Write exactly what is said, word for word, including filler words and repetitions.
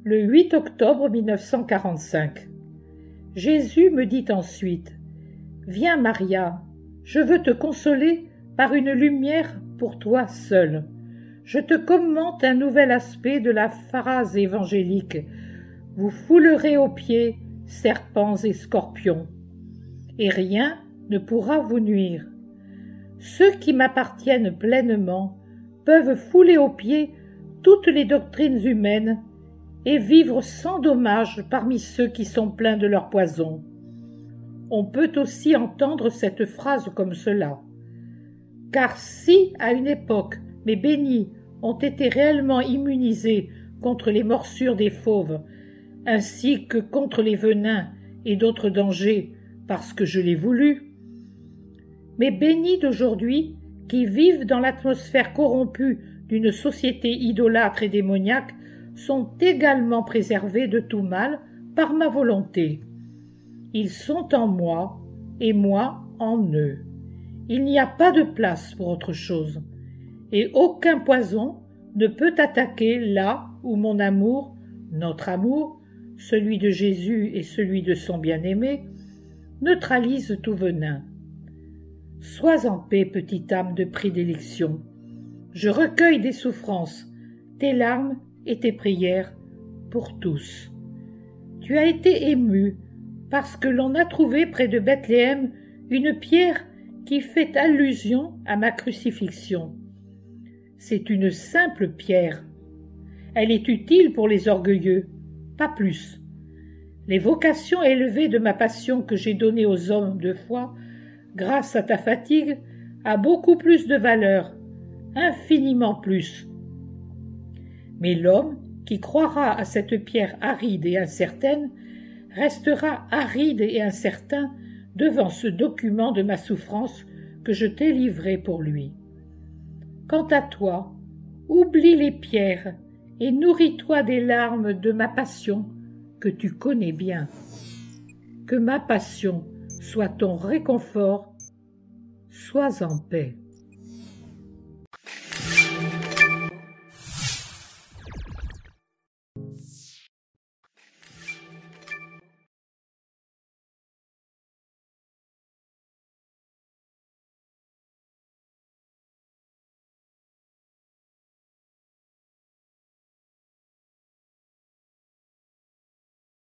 Le huit octobre mille neuf cent quarante-cinq. Jésus me dit ensuite: « Viens, Maria, je veux te consoler par une lumière pour toi seule. Je te commente un nouvel aspect de la phrase évangélique. Vous foulerez aux pieds serpents et scorpions, et rien ne pourra vous nuire. Ceux qui m'appartiennent pleinement peuvent fouler aux pieds toutes les doctrines humaines et vivre sans dommage parmi ceux qui sont pleins de leur poison. » On peut aussi entendre cette phrase comme cela. Car si, à une époque, mes bénis ont été réellement immunisés contre les morsures des fauves, ainsi que contre les venins et d'autres dangers, parce que je l'ai voulu, mes bénis d'aujourd'hui, qui vivent dans l'atmosphère corrompue d'une société idolâtre et démoniaque, sont également préservés de tout mal par ma volonté. Ils sont en moi et moi en eux. Il n'y a pas de place pour autre chose, et aucun poison ne peut attaquer là où mon amour, notre amour, celui de Jésus et celui de son bien-aimé, neutralise tout venin. Sois en paix, petite âme de prédilection. Je recueille des souffrances, tes larmes et tes prières pour tous. Tu as été ému parce que l'on a trouvé près de Bethléem une pierre qui fait allusion à ma crucifixion. C'est une simple pierre. Elle est utile pour les orgueilleux, pas plus. Les vocations élevées de ma passion que j'ai donnée aux hommes de foi, grâce à ta fatigue, a beaucoup plus de valeur, infiniment plus. Mais l'homme qui croira à cette pierre aride et incertaine restera aride et incertain devant ce document de ma souffrance que je t'ai livré pour lui. Quant à toi, oublie les pierres et nourris-toi des larmes de ma passion que tu connais bien. Que ma passion soit ton réconfort, sois en paix.